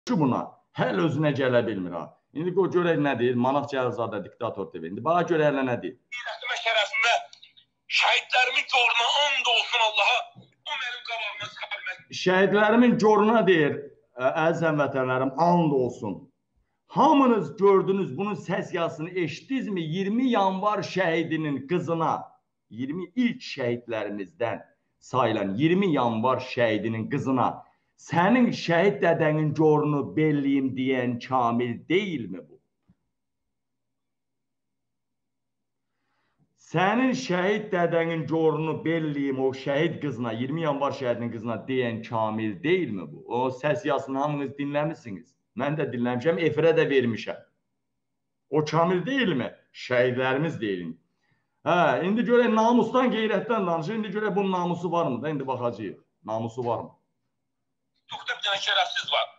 buna hələ özünə gələ bilmir ha. İndi o görək nə deyir? Manaf Cəlzadə diktator TV. İndi bax görə hələ nə deyir? Məhkəmə şərəfində şəhidlərimin coruna and olsun Allaha, o mənim qabağıma çıxarmaz. Şəhidlərimin coruna deyir, əziz həmvətənlərim, and olsun. Hamınız gördünüz, bunun səs yazısını eşitdinizmi? 20 yanvar şəhidinin qızına, 20 ilk şəhidlərimizdən sayılan 20 yanvar şəhidinin qızına sənin şəhid dədənin corunu belliyim deyən Kamil deyilmi bu? Sənin şəhid dədənin corunu belliyim o şəhid qızına, 20 yanvar şəhidinin qızına deyən Kamil deyilmi bu? O səs yazısını hamınız dinləmişsiniz. Mən də dinləmişəm, efirə də vermişəm. O Kamil deyilmi? Şəhidlərimiz deyilin. Hə, indi görək namusdan, qeyrətdən danışır. İndi görək bunun namusu var mı da? İndi baxacağıq. Namusu var mı? Tuqda bir dənə şərəfsiz var.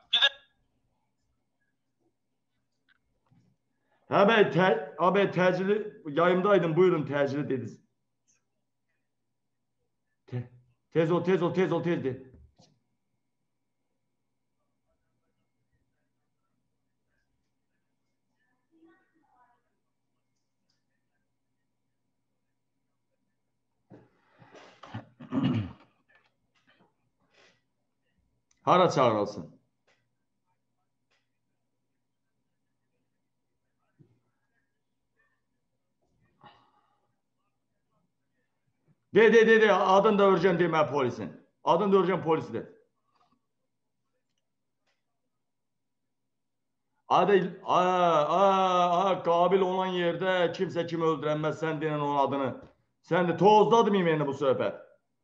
Hə bəy, təcili, yayımdaydın, buyurun təcili dediniz. Tez ol, de. Hara çağırılsın? De, adını da öreceğim demə polisin. Adını da öreceğim polisi de. Qabil olan yerdə kimsə kimi öldürənməz, sən deyən onun adını. Sən də tozdadır mıyım yəni bu söhbət?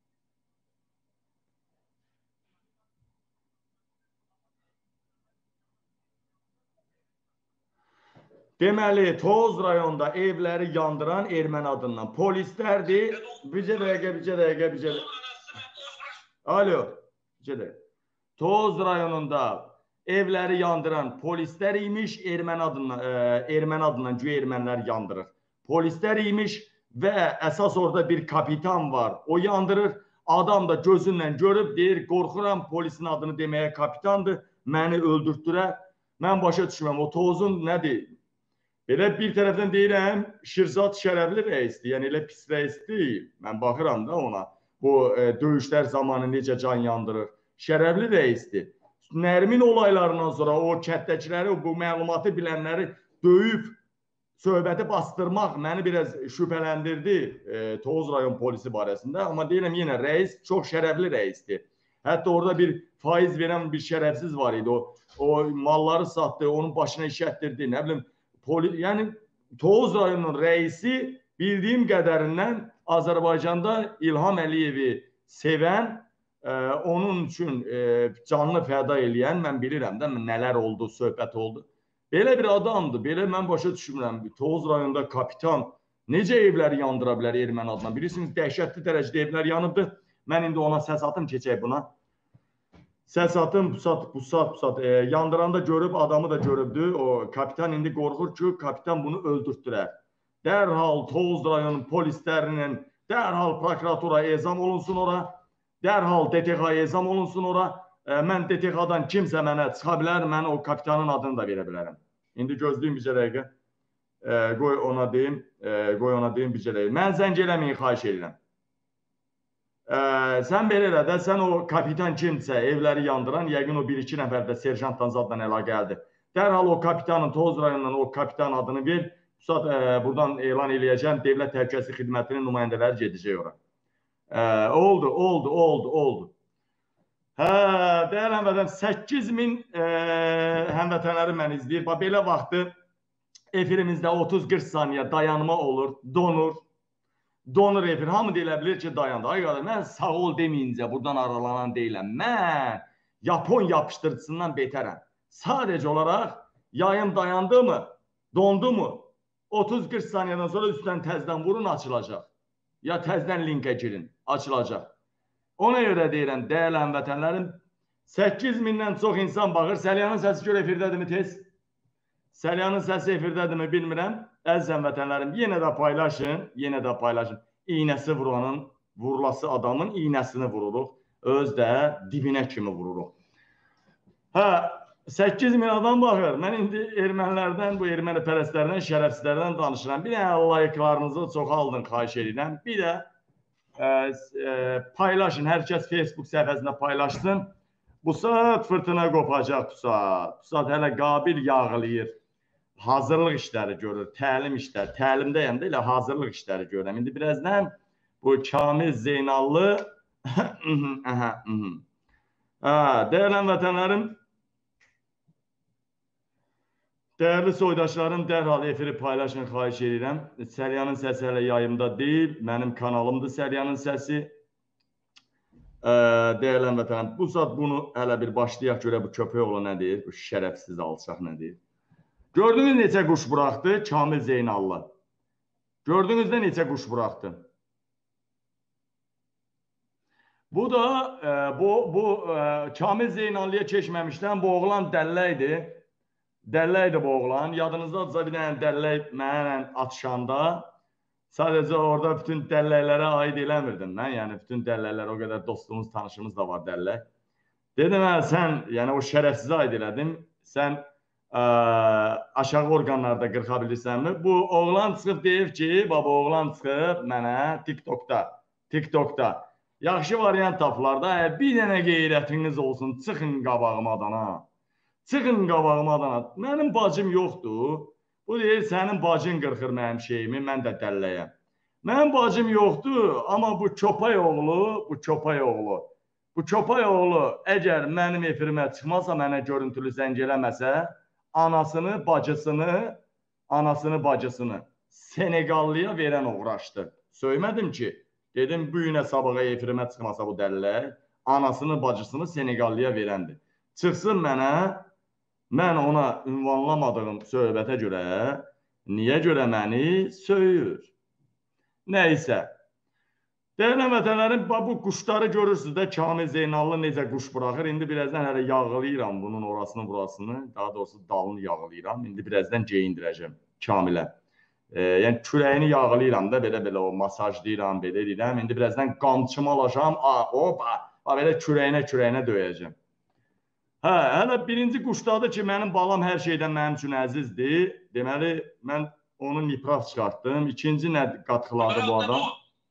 Deməli, Toz rayonda evləri yandıran erməni adından polislərdir. Bircə dəqiqə. Alo, bircə dəqiqə. Toz rayonunda evləri yandıran polislər imiş, erməni adından güya ermənilər yandırır. Polislər imiş və əsas orada bir kapitan var. O yandırır. Adam da gözünlə görüb deyir, qorxuram polisin adını deməyə kapitandır, məni öldürtdürər. Mən başa düşməm, o Tozun nədir? Elə bir tərəfdən deyirəm, Şirzad şərəfli rəisdir, yəni elə pis rəis deyil. Mən baxıram da ona, bu döyüşlər zamanı necə can yandırır. Şərəfli rəisdir. Nərmin olaylarından sonra o kətdəkiləri, bu məlumatı bilənləri döyüb söhbəti bastırmaq məni biraz şübhələndirdi Toz rayon polisi barəsində. Amma deyirəm, yenə rəis çox şərəfli rəisdir. Hətta orada bir faiz verən bir şərəfsiz var idi. O malları satdı, onun başına işətdirdi, nə bilim. Yəni Toz rayonunun rəisi bildiyim qədərindən Azərbaycanda İlham Əliyevi sevən, onun üçün canını fəda eləyən, mən bilirəm də nələr oldu, söhbət oldu. Belə bir adamdır, belə mən başa düşmürəm. Toz rayonunda kapitan necə evləri yandıra bilər erməni adına? Bilirsiniz, dəhşətli dərəcədə evlər yanıbdır. Mən indi ona səs atım, keçək buna. Səs atım, pusat. Yandıranda görüb, adamı da görübdü. O kapitan indi qorxur ki, kapitan bunu öldürtdürər. Dərhal Toz rayonun polislərinin, dərhal prokuratura ezam olunsun ora. Dərhal DTX ezam olunsun ora. Mən DTX-dan kimsə mənə çıxa bilər, mən o kapitanın adını da verə bilərəm. İndi gözlüyüm bircə dəqiqə. Qoy ona deyim, bircə dəqiqə. Mən zəng eləməyin, xahiş edirəm. Sən belə elə də, sən o kapitan kimsə, evləri yandıran, yəqin o 1-2 nəfər də serjant Tanzadla əlaqəlidir. Dərhal o kapitanın, Toz rayonundan o kapitan adını ver, buradan elan eləyəcəm, Dövlət Təhlükəsizlik Xidmətinin nümayəndələri gedəcək ora. Oldu. Hə, dəyərli həmvətən, 8000 həmvətənləri mən izləyir. Belə vaxtı efirimizdə 30-40 saniyə dayanma olur, donur efir. Hamı deyilə bilir ki, dayandı. Ay qardaş, mən sağ ol deməyincə buradan aralanan deyiləm. Mən Yapon yapışdırıcısından betərəm. Sadəcə olaraq yayım dayandı mı, dondu mu, 30-40 saniyədən sonra üstdən təzdən vurun, açılacaq. Ya təzdən linkə girin, açılacaq. Ona görə deyirəm, dəyərli həmvətənlərim, 8000-dən çox insan baxır. Səliyanın səsi gör efirdədirmi tez? Səliyanın səsi efirdədirmi bilmirəm. Əziz həmvətənlərim, yenə də paylaşın. İynəsi vuranın, vurulası adamın iynəsini vururuq. Öz də dibinə kimi vururuq. Hə, 8000 adam baxır. Mən indi ermənilərdən, bu erməni pərəstlərdən, şərəfsizlərdən danışıram. Bir dənə layıqlarınızı çoxaldın, xahiş edirəm. Bir də paylaşın, hər kəs Facebook səhifəsində paylaşsın. Bu saat fırtına qopacaq, bu saat. Bu saat hələ qabil yağılayır. Hazırlıq işləri görür, təlim işləri. Təlimdəyəm də elə hazırlıq işləri görürəm. İndi birazdan bu Kamil Zeynallı değerli vətənlərim, değerli soydaşlarım, dərhal efiri paylaşın, xahiş edirəm. Səryanın səsi hələ yayımda deyil, mənim kanalımdır Səryanın səsi. Değerli vətənlərim, bu saat bunu hələ bir başlayaq görə bu köpək oğlu nə deyir, bu şərəfsiz alçaq nə deyir. Gördünüz neçə quş buraxdı Kamil Zeynallı? Gördünüz də neçə quş buraxdı? Bu da Kamil Zeynallıya keçməmişdən bu oğlan dəllə idi. Dəllə idi bu oğlan. Yadınızdadırsa bir dənə dəllə mənlə atışanda sadəcə orada bütün dəlləklərə aid eləmirdim mən. Yəni bütün dəlləklər, o qədər dostumuz, tanışımız da var dəllək. Dedim, sən, yəni o şərəfsizə aid elədim. Sən aşağı orqanlarda qırxa bilirsənmi? Bu oğlan çıxıb deyir ki, baba oğlan çıxıb mənə TikTokda yaxşı variant tapılar da, bir dənə qeyrətiniz olsun, çıxın qabağıma adana. Çıxın qabağıma adana. Mənim bacım yoxdur. Bu deyir, sənin bacın qırxır mənim şeyimi, mən də dəlləyəm. Mənim bacım yoxdur, amma bu köpək oğlu əgər mənim efirimə çıxmazsa, mənə görüntülü zəng eləməsə, anasını, bacısını Senegallıya verən uğraşdı. Söymədim ki, dedim, bu günə sabağa efirimə çıxmasa bu dəlilər, anasını, bacısını Senegallıya verəndir. Çıxsın mənə, mən ona ünvanlamadığım söhbətə görə, niyə görə məni söyür? Nəysə. Değerli vətənlərim, bu quşları görürsünüz də, Kamil Zeynallı necə quş buraxır. İndi birazdan hələ yağılayıram bunun orasını, burasını. Daha doğrusu dalını yağılayıram. İndi birazdan geyindirəcəm Kamilə. Yəni kürəyini yağılayıram da, belə o masajlayıram, belə deyirəm. İndi birazdan qamçımı alacam, belə kürəyinə döyəcəm. Hələ birinci quşdadır ki, mənim balam hər şeydən mənim üçün əzizdir. Deməli, mən onun ipraf çıxartdım. İkinci nə qatqıladı bu adam?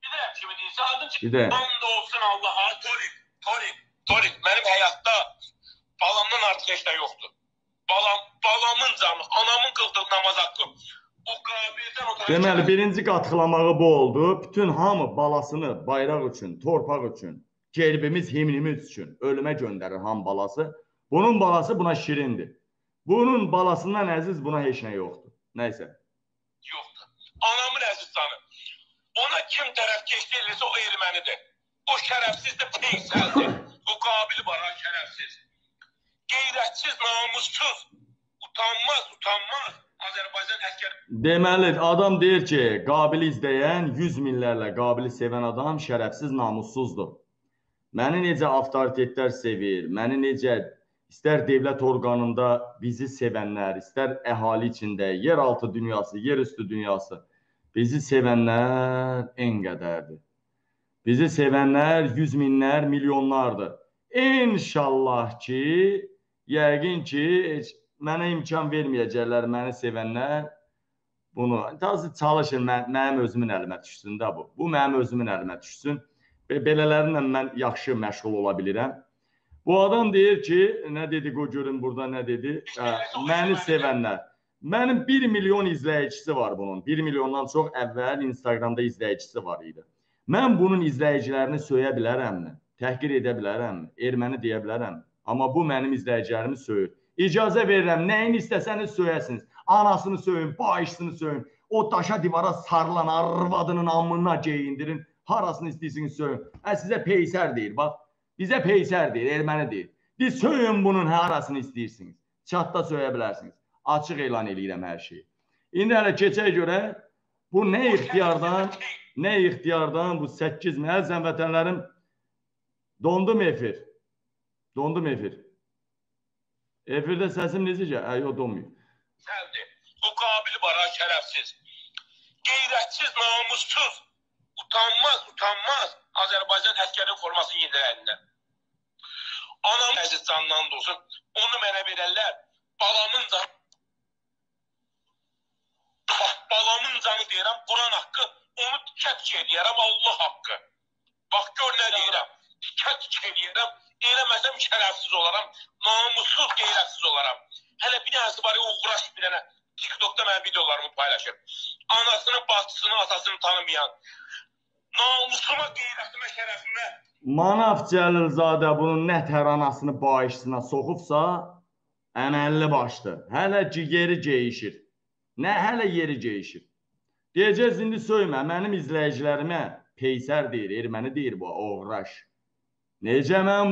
Bir də. And olsun Allaha, Torik. Mənim həyatda balamdan artıq heç də yoxdur. Balamın canı, anamın qıldığı namaz haqqım. O qabildən o tarafı... Deməli, birinci qatqılamağı bu oldu. Bütün hamı balasını bayraq üçün, torpaq üçün, gerbimiz, himnimiz üçün ölümə göndərir ham balası. Bunun balası buna şirindir. Bunun balasından əziz buna heç nə yoxdur. Nəysə. Yoxdur. Anamın əziz canı. Ona kim tərəfkeşlik edirsə o ermənidir. O şərəfsizdir, peysəldir. O qabil var, şərəfsiz. Qeyrətsiz, namussuz, utanmaz Azərbaycan əskər. Deməli, adam deyir ki, qabili izləyən 100 minlərlə qabili sevən adam şərəfsiz, namussuzdur. Məni necə avtoritetlər sevir, məni necə istər dövlət orqanında bizi sevənlər, istər əhali içində, yeraltı dünyası, yerüstü dünyası, bizi sevənlər en qədərdir. Bizi sevənlər 100 minlər, milyonlardır. İnşallah ki, yəqin ki, mənə imkan verməyəcəklər, məni sevənlər bunu. Çalışın, mənim özümün əlimə düşsün də bu. Bu mənim özümün əlimə düşsün. Belələrinlə mən yaxşı məşğul ola bilirəm. Bu adam deyir ki, nə dedi, görün burada nə dedi? Məni sevənlər. Mənim 1 milyon izləyicisi var bunun. 1 milyondan çox əvvəl Instagramda izləyicisi var idi. Mən bunun izləyicilərini söyə bilərəmmi? Təhqir edə bilərəmmi? Erməni deyə bilərəm. Amma bu mənim izləyicilərimi söyür. İcazə verirəm, nəyin istəsəniz söyəsiniz. Anasını söyün, bağışsını söyün. O daşa divara sarılan arvadının amına geyindirin. Harasını istəyirsiniz söyün. Sizə peysər deyir, bax. Bizə peysər deyir, erməni deyir. Biz söyün bunun harasını istəyirsiniz. Çatda söyə bilərsiniz. Açıq elan edirəm hər şeyi. İndi hələ keçək görə bu nə ixtiyardan bu 8 min. Əzizən vətənlərim, dondum efir. Dondum efir. Efirdə səsim necə? Yox, donmuyor. Səldir. O qabili var, şərəfsiz. Qeyrətsiz, namussuz, utanmaz Azərbaycan əskəri formasını yedirəndə. Anam əziz canından olsun. Onu mənə verərlər. Balamın canı. Balamın canı deyirəm. Quran haqqı. Onu kət eləyərəm. Allah haqqı. Bax gör nə deyirəm. Kət eləyərəm. Eləməsəm şərəfsiz olaram. Namussuz, qeyrətsiz olaram. Hələ bir dənəsi var ya, uğraş bir dənə. TikTok'da mən videolarımı paylaşır. Anasını, bacısını, atasını tanımayan. Namusuma, qeyrətimə, şərəfimə. Manaf Cəlilzadə bunun nə təranasını bağışçısına soxubsa, əməlli başdır. Hələ yeri geyişir. Nə hələ yeri geyişir. Deyəcəz, indi söymə, mənim izləyicilərimə peysər deyir, erməni deyir bu, oğraş. Necə mən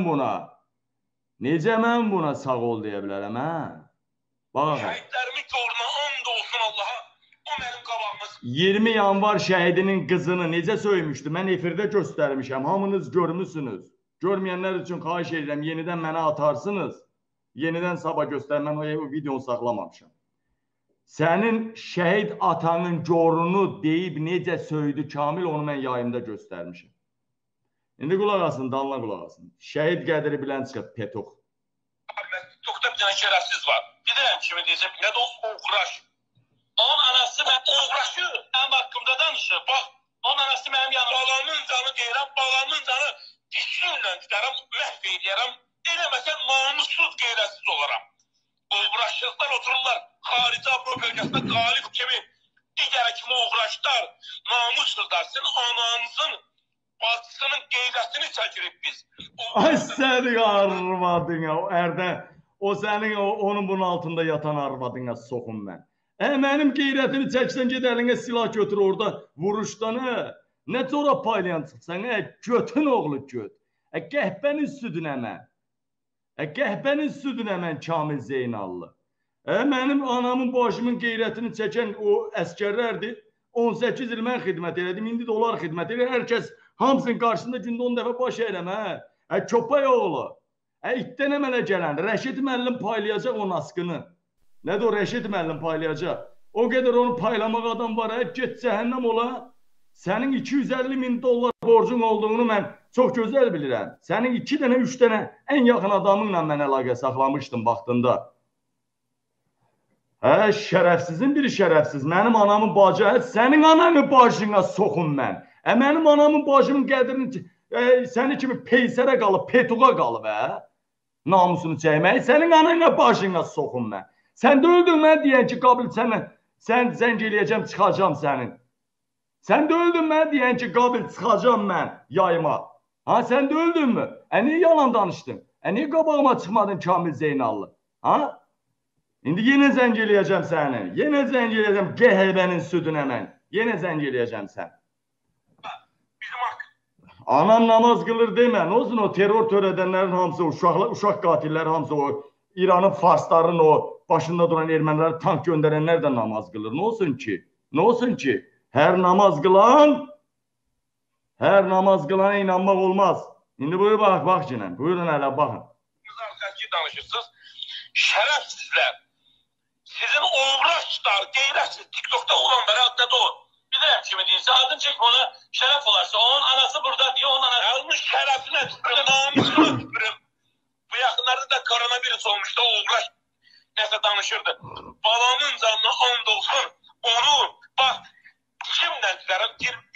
buna sağ ol deyə bilərəm, hə? Bax. Şəhidlərimin qoruna and olsun Allaha, o mənim qabağımız. 20 yanvar şəhidinin qızını necə söymüşdü? Mən efirdə göstərmişəm, hamınız görmüsünüz. Görməyənlər üçün xahiş edirəm, yenidən mənə atarsınız. Yenidən sabah göstər, mən o videonu saxlamamışam. Sənin şəhid atanın corunu deyib necə söydü Kamil, onu mən yayımda göstərmişim. İndi qulaq asın, danla qulaq asın. Şəhid qədri bilən çıxıb, Petok. TikTok'da bir dənə şərəfsiz var. Bilirəm kimi deyəcəm, nə də o uğraş. Onun anası mən uğraşı, mənim haqqımda danışır. Bax, onun anası mənim yanım. Balamın canı deyirəm, balamın canı dişimlə tutarım, məhv edirəm. Eləməsəm namussuz, qeyrətsiz olaram. Uğraşçılıqlar otururlar, xarici Avropa bölgəsində qalib kimi, digər kimi uğraşlar, namussuzlar. Sizin ananızın, bacısının qeyrətini çəkirib biz. Ay səni arvadın ya, o ərdə, o sənin, onun bunun altında yatan arvadına soxum mən. Mənim qeyrətini çəksən, ged əlinə silah götür orada, vuruşdan, nə çora paylayan çıxsan, götün oğlu göt. Qəhbənin südünə mən. Qəhbənin südünə mən Kamil Zeynallı. Mənim anamın, başımın qeyrətini çəkən o əskərlərdir. 18 il mən xidmət elədim, indi də onlar xidmət edir. Hər kəs hamısının qarşısında gündə 10 dəfə baş eyrəm, köpək oğlu. İtdən əmələ gələn, Rəşid müəllim paylayacaq onun askını. Nədir o Rəşid müəllim paylayacaq? O qədər onu paylamaq adam var, get cəhənnəm ola. Sənin 250 min dollar borcun olduğunu mən çox gözəl bilirəm. Sənin 2 dənə, 3 dənə ən yaxın adamınla mən əlaqə saxlamışdım vaxtında. Şərəfsizin biri şərəfsiz. Mənim anamın bacı, sənin ananın bacına soxun mən. Mənim anamın bacımın qədrini, səni kimi peysərə qalıb, petuğa qalıb, namusunu çəkmək. Sənin anana bacına soxun mən. Sən də öldün mən deyən ki, Qabil sən zəng eləyəcəm, çıxacam sənin. Sən də öldün mən deyən ki, Qabil çıxacam mən yayıma. Sən də öldün mü? Niyə yalan danışdın? Niyə qabağıma çıxmadın Kamil Zeynallı? İndi yenə zəng eləyəcəm səni. Yenə zəng eləyəcəm qəhbənin südünə mən. Yenə zəng eləyəcəm sən. Bizim haqq. Anam namaz qılır demə. Nə olsun o terror törədənlərin hamısı, uşaq qatilləri hamısı, o İranın farsların, o başında duran erməniləri tank göndərənlər də namaz qılır. Nə olsun ki? Nə olsun ki? Hər namaz qılana inanmaq olmaz. İndi buyur bax cinən. Buyurun hələ baxın. Siz danışırsınız. Şərəfsizlər. Sizin uğraşlar, qeyrətsiz, TikTok'da olanlara adladı o. Bilirəm kimi deyilsə, adın çək ona şərəf olarsa, onun anası burada diye, onun anası almış şərəfinə tüpürüm, namusuna tüpürüm. Bu yaxınlarda da koronavirüs olmuşdu, o uğraş nəsə danışırdı. Balamın canına and olsun, onu, bax, kimlə tutarım,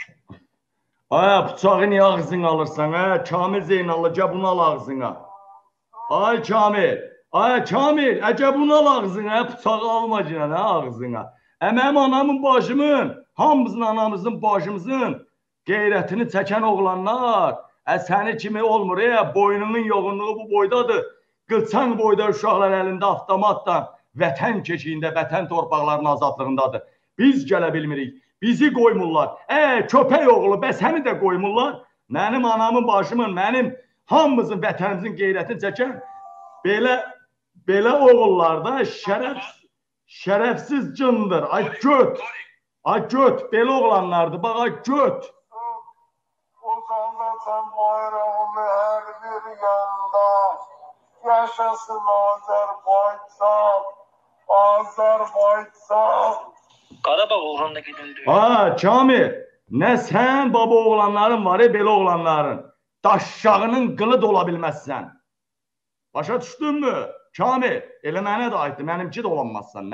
bıçağı niyə ağzına alırsan, Kamil Zeynallı, gəl bunu al ağzına. Ay Kamil, əgər bunu al ağzına, bıçağı alma cinən ağzına. Mənim anamın, başımın, hamımızın anamızın, başımızın qeyrətini çəkən oğlanlar, səni kimi olmur, boynunun yoğunluğu bu boydadır. Qılçan boyda uşaqlar əlində avtomatla vətən keşiyində, vətən torpaqlarının azadlığındadır. Biz gələ bilmirik, bizi qoymurlar. Köpək oğlu, bəs həmi də qoymurlar. Mənim anamın, başımın, mənim hamımızın, vətənimizin qeyrətini çəkən belə oğullarda şərəfsiz cındır. Ay göt, belə oğlanlardır, bax ay göt. Uzandasan bayrağımı hər bir yanda, yaşasın Azərbaycan, Azərbaycan. Qarabağ uğrunda gedin diyor. Kamil, nə sən baba oğlanların var, belə oğlanların. Daşşağının qılı da ola bilməzsən. Başa düşdünmü? Kamil, elə mənə də aiddir. Mənimki də olanmazsan.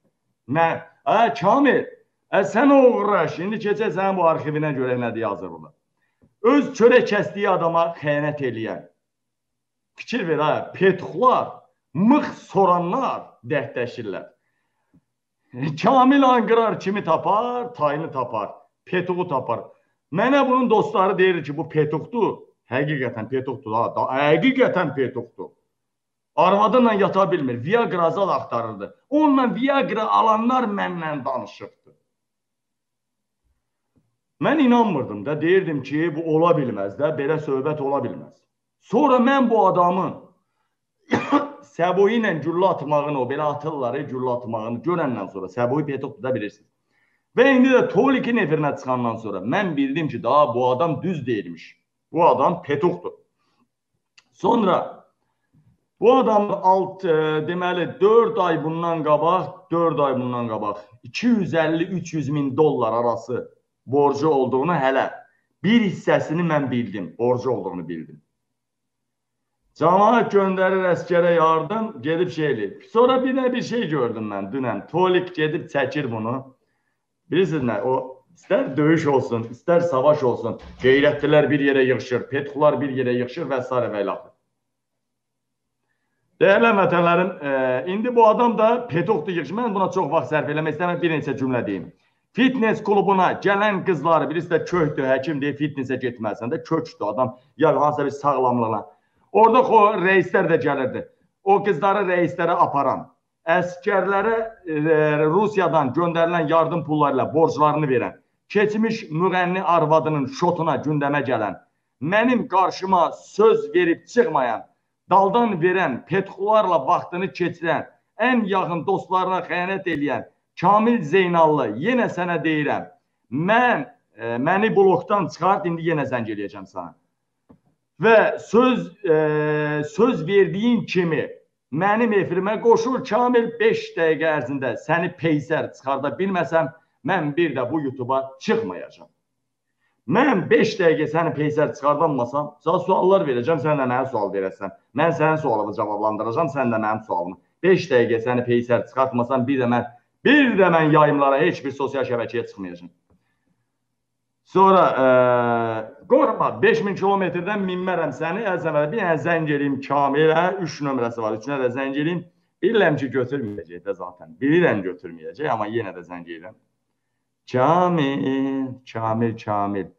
Kamil, sən oğraş. İndi keçək sənin bu arxivinə görə nədir yazır burada. Öz çörək kəsdiyi adama xəyanət eləyən. Fikir ver, petuxlar, mıx soranlar dərdləşirlər. Kamil anqırar kimi tapar, tayını tapar, petuğu tapar. Mənə bunun dostları deyir ki, bu petuqdur. Həqiqətən petuqdur. Həqiqətən petuqdur. Arvadınla yata bilmir. Viagra azal axtarırdı. Onunla Viagra alanlar mənlə danışıbdır. Mən inanmırdım da. Deyirdim ki, bu ola bilməz də. Belə söhbət ola bilməz. Sonra mən bu adamın Səboyi ilə güllə atmağını, o belə atırları güllə atmağını görəndən sonra, Səboyi petuqdur da bilirsiniz. Və indi də Tolikin efirinə çıxandan sonra mən bildim ki, daha bu adam düz deyilmiş. Bu adam petuqdur. Sonra bu adam deməli 4 ay bundan qabaq 250-300 min dollar arası borcu olduğunu hələ bir hissəsini mən bildim, borcu olduğunu bildim. Cəmaət göndərir əskərə yardım, gedib şeyləyir. Sonra bir şey gördüm mən dünən. Tolik gedib çəkir bunu. Bilirsiniz nə? O istər döyüş olsun, istər savaş olsun. Qeyrətlilər bir yerə yığışır, petuxlar bir yerə yığışır və s. və ilə. Dəyərli vətənlərim, indi bu adam da petuxdur yığışır. Mən buna çox vaxt sərf eləmək istəməm, bir neçə cümlə deyim. Fitness klubuna gələn qızları, birisi də köhdür, həkim deyir, fitnessə getməlisən də, kökdür adam, ya hansısa bir sağlamlığına. Orada o reislər də gəlirdi. O qızları reislərə aparan, əskərlərə Rusiyadan göndərilən yardım pullarıyla borclarını verən, keçmiş müğənni arvadının şotuna gündəmə gələn, mənim qarşıma söz verib çıxmayan, daldan verən, petuxlarla vaxtını keçirən, ən yaxın dostlarına xəyanət eləyən Kamil Zeynallı, yenə sənə deyirəm, məni blokdan çıxart, indi yenə zəng eləyəcəm sana. Və söz verdiyin kimi mənim efirimə qoşul, Kamil 5 dəqiqə ərzində səni peysər çıxarda bilməsəm, mən bir də bu YouTube'a çıxmayacağım. Mən 5 dəqiqə səni peysər çıxardanmasam, sana suallar verəcəm, sən də mənə sual verəsən. Mən sənin sualını cavablandıracağım, sən də mənim sualımı. 5 dəqiqə səni peysər çıxartmasam, bir də mən yayımlara, heç bir sosial şəbəkəyə çıxmayacağım. Sonra, qorma, 5000 kilometrdən minmərəm səni, əzəmədə bir dənə zəng eləyim Kamilə, 3 nömrəsi var, 3-ünə də zəng eləyim. Bilirəm ki, götürməyəcək də zaten, bilirəm götürməyəcək, amma yenə də zəng eləyəm. Kamil.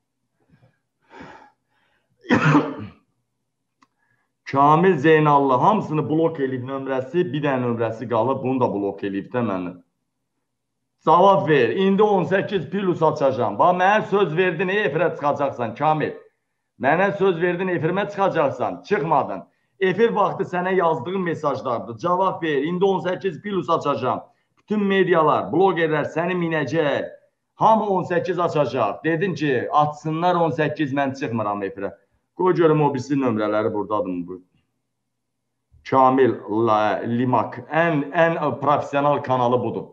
Kamil Zeynallı, hamısını blok eləyib nömrəsi, bir dənə nömrəsi qalıb, bunu da blok eləyib də məndən. Cavab ver, indi 18 plus açacağım. Bax, mənə söz verdin, efirə çıxacaqsan Kamil. Mənə söz verdin, efirimə çıxacaqsan, çıxmadın. Efir vaxtı sənə yazdığım mesajlardır. Cavab ver, indi 18 plus açacağım. Bütün medialar, blogerlər səni minəcək. Hamı 18 açacaq. Dedin ki, açsınlar 18, mən çıxmıram efirə. Qoy görüm o birisi nömrələri buradadır mı bu? Kamil Limak, ən profesional kanalı budur.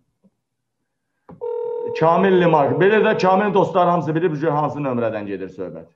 Kamil Limak, belə də Kamil dostlar hamısı bilir, bu hansı nömrədən gedir söhbət.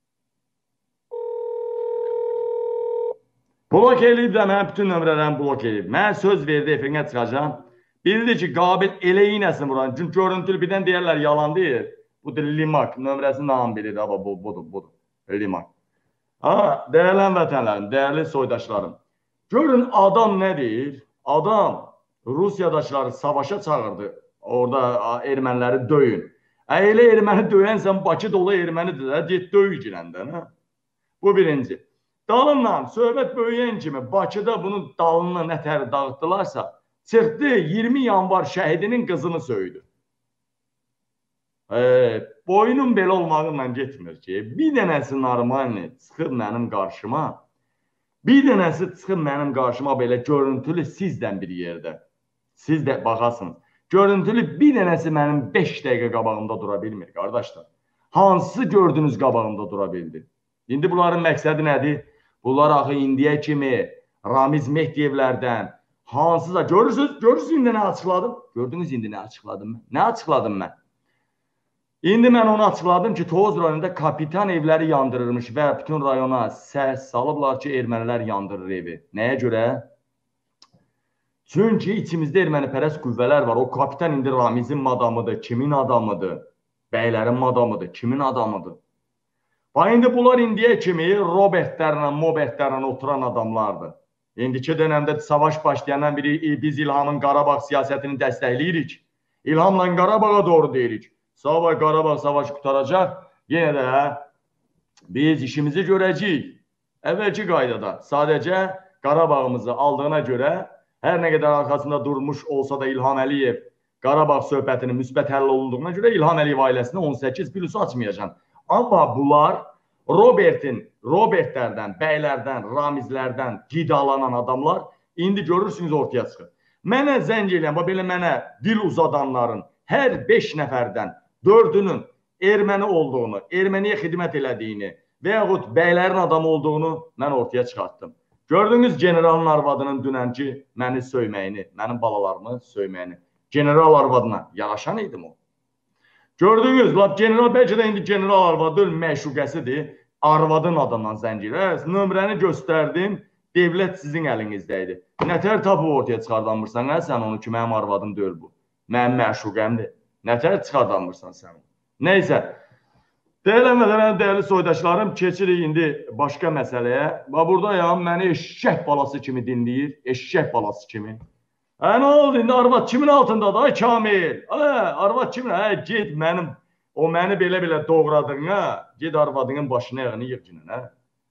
Blok eləyib də mən bütün nömrələrini blok eləyib. Mən söz verdi, efirinə çıxacağım. Bildi ki, Qabil elə iynəsin buranı. Çünki görüntülü birdən deyərlər, yalan deyir. Bu da Limak, nömrəsi namı bilir, ama budur. Limak. Dəyərli vətənlərim, dəyərli soydaşlarım. Görün adam nə deyir? Adam Rusiyadaşları savaşa çağırdı. Orada erməniləri döyün. Elə erməni döyənsən, Bakı dolu ermənidir də, get döy girəndə. Bu birinci. Dalından, söhbət böyüyən kimi Bakıda bunun dalını nətər dağıtdılarsa, çıxdı 20 yanvar şəhidinin qızını söydü. Boynum belə olmağınla getmir ki, bir dənəsi normalni çıxıb mənim qarşıma, belə görüntülü sizdən bir yerdə. Siz də baxasınız. Görüntülü bir dənəsi mənim 5 dəqiqə qabağımda dura bilmir, qardaşlar. Hansı gördünüz qabağımda dura bildi? İndi bunların məqsədi nədir? Bunlar axı indiyə kimi Ramiz Mehdiyevlərdən hansısa, görürsünüz indi nə açıqladım? Gördünüz indi nə açıqladım mən? Nə açıqladım mən? İndi mən onu açıqladım ki, Tovuz rayonunda kapitan evləri yandırırmış və bütün rayona səs salıblar ki, ermənilər yandırır evi. Nəyə görə? Çünki içimizdə ermənipərəst qüvvələr var. O kapitan indi Ramizin adamıdır, kimin adamıdır? Bəylərin adamıdır, kimin adamıdır? İndi bunlar indiyə kimi Robertlərlə oturan adamlardır. İndiki dönəmdə savaş başlayandan biri biz İlhamın Qarabağ siyasətini dəstəkləyirik. İlhamla Qarabağa doğru deyirik. Sabah Qarabağ savaşı qutaracaq, yenə də biz işimizi görəcəyik. Əvvəlki qaydada sadəcə Qarabağımızı aldığına görə, hər nə qədər arxasında durmuş olsa da İlham Əliyev Qarabağ söhbətinin müsbət həll olunduğuna görə İlham Əliyev ailəsinə 18+ açmayacaq. Amma bunlar Robertlərdən, bəylərdən, Ramizlərdən qidalanan adamlar indi görürsünüz ortaya çıxır. Mənə zəng eləyən, belə mənə dil uzadanların hər 5 nəfərdən 4-ünün erməni olduğunu, erməniyə xidmət elədiyini və yaxud bəylərin adamı olduğunu mən ortaya çıxartdım. Gördünüz generalın arvadının dünənki məni söyməyini, mənim balalarımı söyməyini. General arvadına yaraşan idim o. Gördünüz, general bəlkə də indi general arvadı məşuqəsidir, arvadın adından zəncir. Nömrəni göstərdim, devlət sizin əlinizdəydi. Nətər tapıb ortaya çıxardamırsan, sən onu ki, mənim arvadım deyil bu. Mənim məşuqəmdir. Nətər çıxardamırsan sən? Neysə, dəyərli soydaşlarım, keçirik indi başqa məsələyə. Buradayam, məni eşşək balası kimi dinləyir, eşşək balası kimi. Nə oldu indi, arvad kimin altındadır? Ay Kamil, arvad kimin? Ged mənim, o məni belə-belə doğradığına, ged arvadının başına yağını yığcının.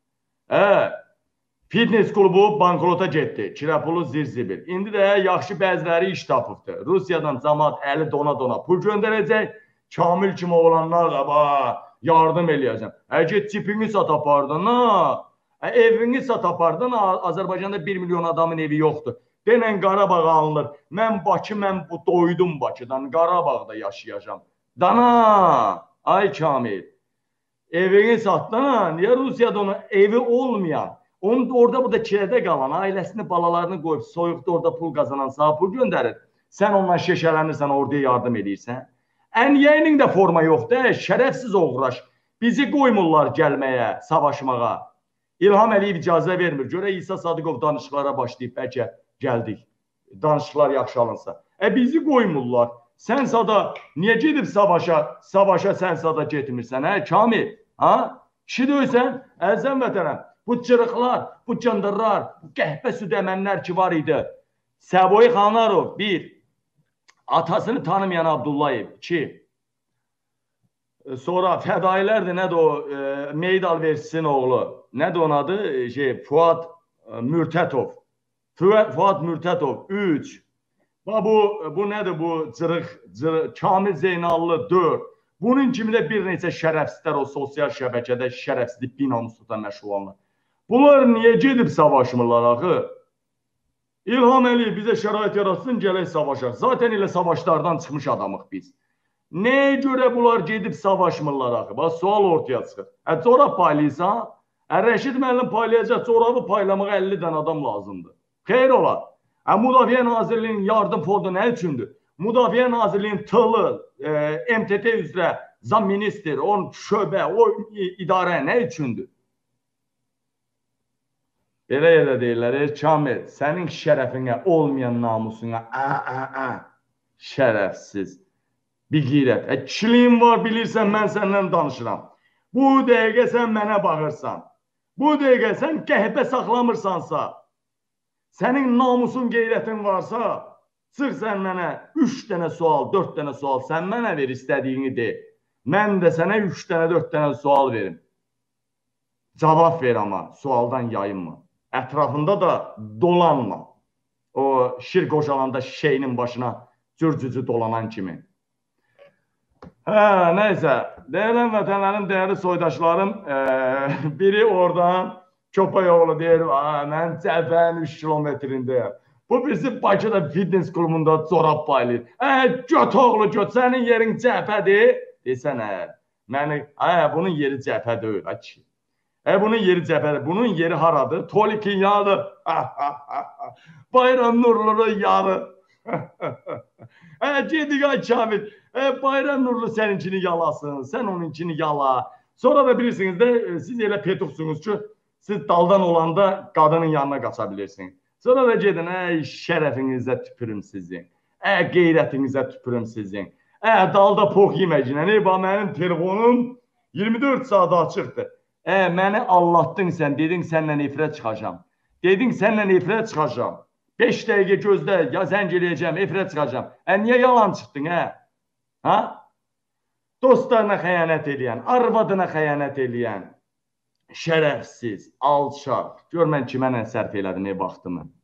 Fitness klubu bankrota getdi, kirapulu zirzibil. İndi də yaxşı bəziləri iş tapıbdır. Rusiyadan cəmaat əli dona-dona pul göndərəcək, Kamil kimi oğlanlar da yardım eləyəcəm. Ged çipini sat apardın, evini sat apardın, Azərbaycanda 1 milyon adamın evi yoxdur. Denən Qarabağ alınır. Mən Bakı, mən doydum Bakıdan, Qarabağda yaşayacağım. Dana, ay Kamil, evini satdın, niyə Rusiyada onun evi olmayan, onun orada burada kirədə qalan, ailəsini, balalarını qoyub, soyuqda orada pul qazanan sağa pul göndərir. Sən ondan şeşələnirsən, orada yardım edirsən. Əniyəyinin də forma yoxdur, şərəfsiz oğraş. Bizi qoymurlar gəlməyə, savaşmağa. İlham Əliyev icazə vermir. Görə İsa Sadıqov danışıqlara başlayıb, bəlkə gəldik. Danışıqlar yaxşı alınsa. Bizi qoymurlar. Sənsə da niyə gedib savaşa sənsə da getmirsən, Kamil? Kişi döysən, əzəm vətənəm. Bu cırıqlar, bu cındırlar, bu qəhbə südəmənlər ki var idi. Səboyi Xanlarov, 1. Atasını tanımayan Abdullayev, 2. Sonra fədailərdir, nədir o, Meydal versinin oğlu. Nədir onun adı? Fuad Mürtətov. Fuad Mürtətov, 3. Bu nədir bu cırıq? Kamil Zeynallı, 4. Bunun kimi də bir neçə şərəfsizlər o sosial şəbəkədə şərəfsizlik binamusluqla məşğul olanlar. Bunlar niyə gedib savaşmırlar axı? İlham Əliyev bizə şərait yaratsın, gələk savaşaq. Zaten elə savaşlardan çıxmış adamıq biz. Nəyə görə bunlar gedib savaşmırlar axı? Bax, sual ortaya çıxır. Corab paylayırsan, Rəşid müəllim paylayacaq, corabı paylamağa 50 dənə adam lazımdır. Xeyr olar. Müdafiə Nazirliyinin yardım fondu nə üçündür? Müdafiə Nazirliyinin tılı, MTT üzrə zam minister, o şöbə, o idarə nə üçündür? Elə deyirlər, Kamil, sənin şərəfinə, olmayan namusuna, şərəfsiz, bir qeyrət. Kişiliyin var, bilirsən, mən səndən danışıram. Bu dəqiqə sən mənə bağırsan, bu dəqiqə sən qəhbə saxlamırsansa, sənin namusun, qeyrətin varsa, çıx sən mənə 3 dənə sual, 4 dənə sual, sən mənə ver istədiyini de. Mən də sənə 3 dənə, 4 dənə sual verim. Cavab ver ama, sualdan yayınma. Ətrafında da dolanma. O şir qoşalanda şeyinin başına cürcücü dolanan kimi. Neysə, deyilən vətənlərin dəyərli soydaşlarım, biri oradan Köpəyoğlu deyir, mən Cəfərin 3 kilometrindəyəm. Bu birisi Bakıda fitness klubunda corab paylayır. Göt oğlu göt, sənin yerin Cəfədir. Desənə, bunun yeri Cəfə deyil. Bunun yeri Cəfədir, bunun yeri haradır? Tolikin yanıdır. Bayram Nurlu'nun yanı. Gedik ay Kamil. Bayram Nurlu seninkini yalasın. Sen onunkini yala. Sonra da bilirsiniz de siz elə petuksunuz ki, siz daldan olanda qadının yanına qaça bilirsiniz. Sonra da gedin, şərəfinizə tüpürüm sizin. Qeyrətinizə tüpürüm sizin. Dalda pox yeməcinə. Mənim telefonum 24 saat açıqdır. Məni Allah'dın sən, dedin sənlə efirə çıxacam. Dedin sənlə efirə çıxacam. 5 dəqiqə gözlə, ya zəng eləyəcəm, efirə çıxacam. Niyə yalan çıxdın, Ha? Dostlarına xəyanət eləyən, arvadına xəyanət eləyən, şərəfsiz, alçaq. Gör mən kimə nə sərf elədim, vaxtımı.